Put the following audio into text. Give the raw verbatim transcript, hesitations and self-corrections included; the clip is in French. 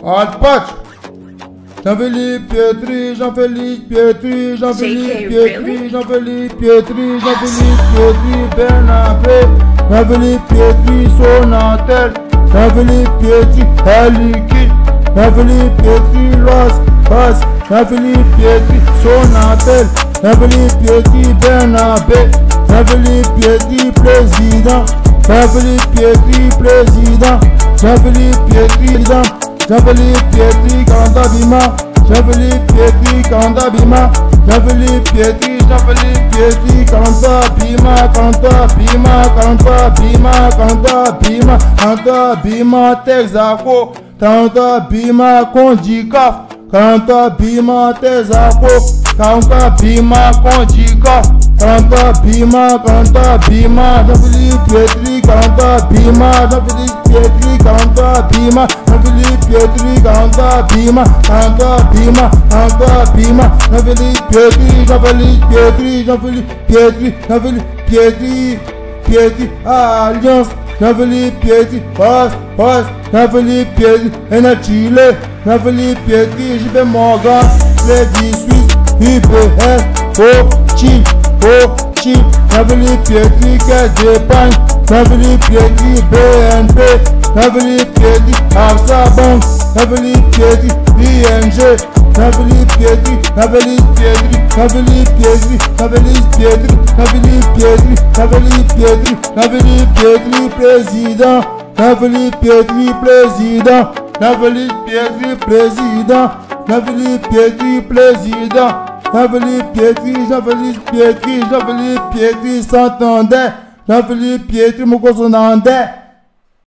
Hot Patch. Jean-Philippe Pietri, Jean-Philippe Pietri, Jean-Philippe Pietri, Jean-Philippe Pietri, Jean-Philippe Pietri, Bernabé, Jean-Philippe Pietri, Sonatel, Jean-Philippe Pietri, Heliki, Jean-Philippe Pietri, Los Pas, Jean-Philippe Pietri, Sonatel, Jean-Philippe Pietri, Bernabé, Jean-Philippe Pietri, président, Jean-Philippe Pietri, président, Jean-Philippe Pietri, président. Jean-Philippe Pietri, Kandabima, Jean-Philippe Pietri, Kandabima, Jean-Philippe Pietri, Jean-Philippe Pietri, Kandabima, Kandabima, Kandabima, Kandabima, Kandabima, Texaco, Kandabima, Kondika, Kandabima, Texaco, Kandabima, Kondika, Kandabima, Kandabima, Jean-Philippe Pietri, Kandabima, Jean-Philippe Pietri, Kandabima, Jean-Philippe Pietri, Kandabima, Kandabima, Kandabima, Jean-Philippe Pietri, Jean-Philippe Pietri, Jean-Philippe Pietri, Jean-Philippe Pietri, Pietri, Alliance, Jean-Philippe Pietri, Pass, Pass, Jean-Philippe Pietri, N Chile, Jean-Philippe Pietri, J P Morgan, Lady Suisse, U B S, O, Chile, O, Chile, Jean-Philippe Pietri, Caisse d'épargne, Jean-Philippe Pietri, B N P, Jean-Philippe Pietri, AXA Bank, Jean-Philippe Pietri, I N G, Jean-Philippe Pietri, Jean-Philippe Pietri, Jean-Philippe Pietri, Jean-Philippe Pietri, Jean-Philippe Pietri, Jean-Philippe Pietri, Jean-Philippe Pietri, président, Jean-Philippe Pietri, président, Jean-Philippe Pietri, président, Jean-Philippe Pietri, président, Jean-Philippe Pietri, Jean-Philippe Pietri, Jean-Philippe Pietri, Santander, Jean-Philippe Pietri, Mokosonandais.